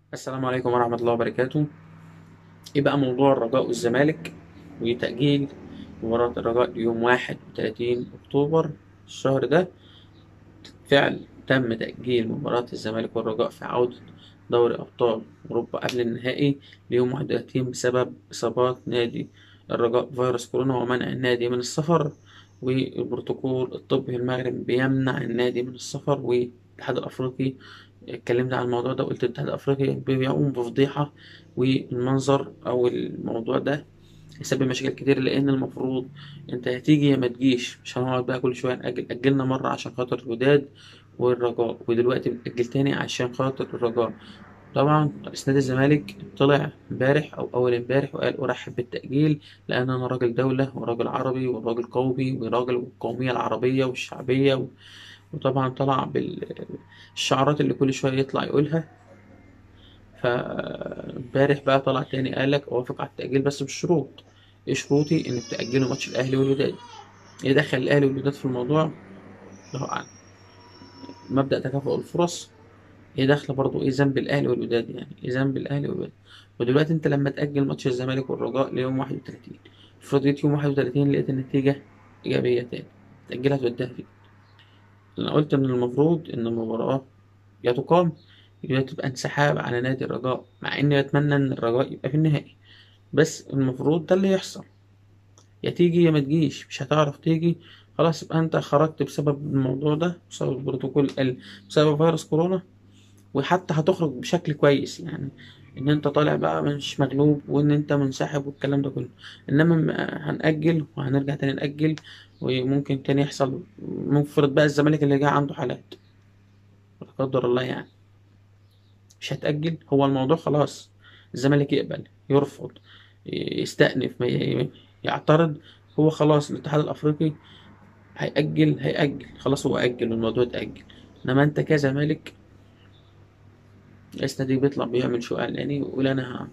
السلام عليكم ورحمة الله وبركاته. إيه بقى موضوع الرجاء والزمالك وتأجيل مباراة الرجاء ليوم 31 أكتوبر الشهر ده؟ فعلا تم تأجيل مباراة الزمالك والرجاء في عودة دوري أبطال أوروبا قبل النهائي ليوم 31 بسبب إصابات نادي الرجاء بفيروس كورونا ومنع النادي من السفر، والبروتوكول الطبي في المغرب بيمنع النادي من السفر. والاتحاد الأفريقي اتكلمت عن الموضوع ده، قلت الاتحاد الأفريقي بيقوم بفضيحة، والمنظر أو الموضوع ده يسبب مشاكل كتير، لأن المفروض أنت هتيجي يا ما تجيش. مش هنقعد بقى كل شوية نأجل. أجلنا مرة عشان خاطر الوداد والرجاء، ودلوقتي بتأجل تاني عشان خاطر الرجاء. طبعا رئيس نادي الزمالك طلع امبارح أو أول امبارح وقال أرحب بالتأجيل، لأن أنا راجل دولة وراجل عربي وراجل قومي وراجل القومية العربية والشعبية وطبعا طلع بالشعارات اللي كل شوية يطلع يقولها. فامبارح بقى طلع تاني قالك أوافق على التأجيل بس بشروط. إيه شروطي؟ إنك تأجلوا ماتش الأهلي والوداد. إيه دخل الأهلي والوداد في الموضوع؟ الله أعلم. مبدأ تكافؤ الفرص. هي داخله برضو ايه ذنب الاهلي والوداد؟ يعني ايه ذنب الاهلي والوداد؟ ودلوقتي انت لما تاجل ماتش الزمالك والرجاء ليوم 31، افرض جيت يوم 31 لقيت النتيجه ايجابيه تاني، تاجلها توديها فين؟ انا قلت ان المفروض ان المباراه يا تقام يا تبقى انسحاب على نادي الرجاء، مع اني اتمنى ان الرجاء يبقى في النهائي، بس المفروض ده اللي يحصل. يا تيجي يا ما تجيش. مش هتعرف تيجي، خلاص يبقى انت خرجت بسبب الموضوع ده، بسبب البروتوكول بسبب فيروس كورونا. وحتى هتخرج بشكل كويس، يعني ان انت طالع بقى مش مغلوب وان انت منسحب والكلام ده كله. انما هنأجل وهنرجع تاني نأجل، وممكن تاني يحصل. مفرض بقى الزمالك اللي جاي عنده حالات لا قدر الله يعني، مش هتأجل. هو الموضوع خلاص، الزمالك يقبل يرفض يستأنف يعترض، هو خلاص الاتحاد الأفريقي هيأجل خلاص، هو أجل والموضوع اتأجل. انما انت كزمالك، رئيس نادي بيطلع بيعمل شو اعلاني ويقول انا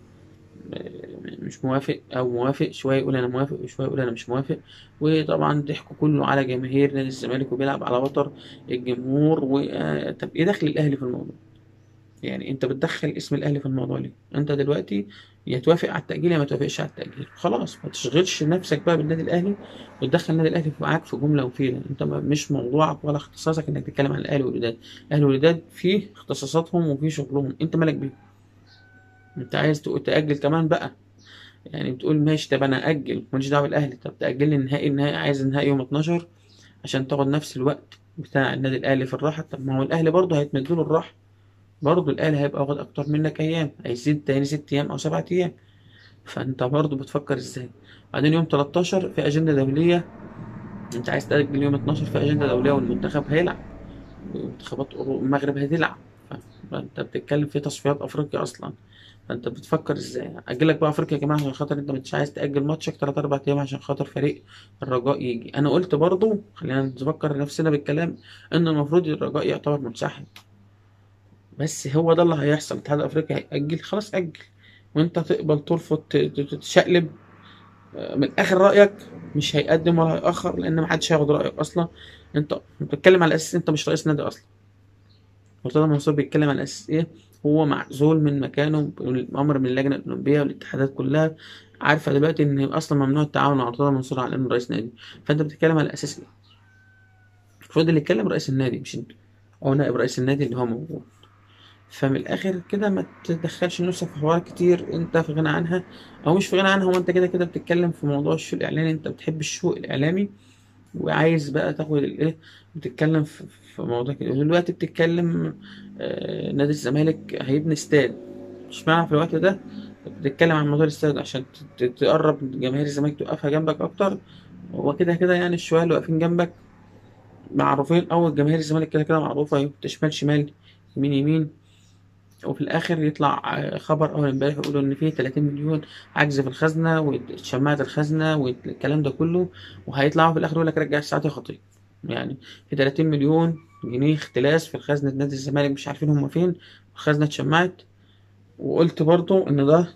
مش موافق او موافق، شويه يقول انا موافق وشويه يقول انا مش موافق. وطبعا ضحكوا كله على جماهير نادي الزمالك وبيلعب على وتر الجمهور طب ايه دخل الاهلي في الموضوع؟ يعني انت بتدخل اسم الاهلي في الموضوع ليه؟ انت دلوقتي يا توافق على التاجيل يا ما توافقش على التاجيل، خلاص ما تشغلش نفسك بقى بالنادي الاهلي وتدخل النادي الاهلي معاك في جمله وفيله. انت مش موضوعك ولا اختصاصك انك تتكلم عن الاهلي والوداد. الاهلي والوداد في اختصاصاتهم وفي شغلهم، انت مالك بيه؟ انت عايز تأجل كمان بقى؟ يعني بتقول ماشي، طب انا اجل ماليش دعوه بالاهلي، طب تاجل لي النهائي عايز النهائي يوم 12 عشان تاخد نفس الوقت بتاع النادي الاهلي في الراحه. طب ما هو الاهلي برضه هيتمد له الراحه، برضه الاهلي هيبقى واخد اكتر منك ايام، هيزيد تاني 6 ايام او 7 ايام. فانت برضه بتفكر ازاي؟ بعدين يوم 13 في اجنده دوليه، انت عايز تاجل يوم 12 في اجنده دوليه والمنتخب هيلعب، ومنتخبات المغرب هتلعب. فانت بتتكلم في تصفيات افريقيا اصلا. فانت بتفكر ازاي اجلك بقى افريقيا كمان عشان خاطر انت مش عايز تاجل ماتشك 3 4 ايام عشان خاطر فريق الرجاء يجي؟ انا قلت برضو خلينا نفكر نفسنا بالكلام ان المفروض الرجاء يعتبر منسحب، بس هو ده اللي هيحصل. الاتحاد الافريقي هيأجل، خلاص اجل، وانت تقبل ترفض تشقلب. من اخر رايك مش هيقدم ولا هيأخر، لان محدش هياخد رايك اصلا. انت بتتكلم على اساس انت مش رئيس نادي اصلا. مرتضى منصور بيتكلم على اساس ايه؟ هو معزول من مكانه بأمر من اللجنة الأولمبية والاتحادات كلها عارفة دلوقتي إن أصلا ممنوع التعاون مع مرتضى منصور على إنه رئيس نادي. فأنت بتتكلم على أساس إيه؟ المفروض اللي يتكلم رئيس النادي مش أنت، أو نائب رئيس النادي اللي هو موجود. فمن الآخر كده ما تدخلش نفسك في حوارات كتير أنت في غنى عنها أو مش في غنى عنها. وأنت كده كده بتتكلم في موضوع الشو الإعلاني، أنت بتحب الشو الإعلامي وعايز بقى تاخد الايه، بتتكلم في موضوع كده. دلوقتي بتتكلم نادي الزمالك هيبني استاد، اشمعنى في الوقت ده بتتكلم عن موضوع الاستاد؟ عشان تقرب جماهير الزمالك توقفها جنبك اكتر. هو كده كده يعني الشوية اللي واقفين جنبك معروفين، او جماهير الزمالك كده كده معروفة، شمال شمال يمين يمين. وفي الاخر يطلع خبر اول امبارح يقولوا ان في 30 مليون عجز في الخزنه وشماعه الخزنه والكلام ده كله، وهيطلعوا في الاخر يقول لك رجع الساعات يا خطيب. يعني في 30 مليون جنيه اختلاس في خزنه نادي الزمالك مش عارفين هم فين، الخزنه اتشمعت. وقلت برضو ان ده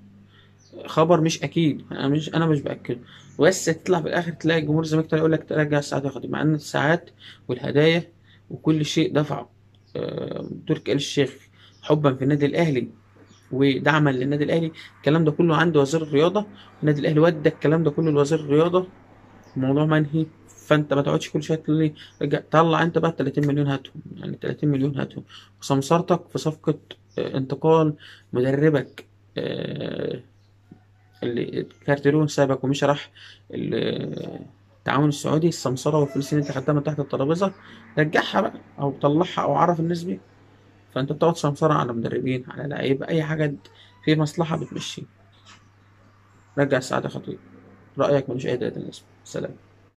خبر مش اكيد، انا مش باكده، بس تطلع في الاخر تلاقي جمهور الزمالك يقول لك ترجع الساعات يا خطيب، مع ان الساعات والهدايا وكل شيء دفعه تركي آل الشيخ حبا في النادي الاهلي ودعما للنادي الاهلي. الكلام ده كله عند وزير الرياضه، النادي الاهلي ودى الكلام ده كله لوزير الرياضه، الموضوع منهي. فانت ما تقعدش كل شويه تقول لي طلع انت بقى 30 مليون هاتهم، يعني 30 مليون هاتهم. وسمسرتك في صفقه انتقال مدربك اللي كارتيرون سابك ومش راح التعاون السعودي، السمسرة والفلوس اللي انت خدتها من تحت الترابيزة رجعها بقى او طلعها او عرف الناس بيها. فانت بتقعد سمسرة على مدربين على لعيبة، اي حاجة في مصلحة بتمشي. رجع السعادة خطير. رأيك ملوش اي 30 لازمة. سلام.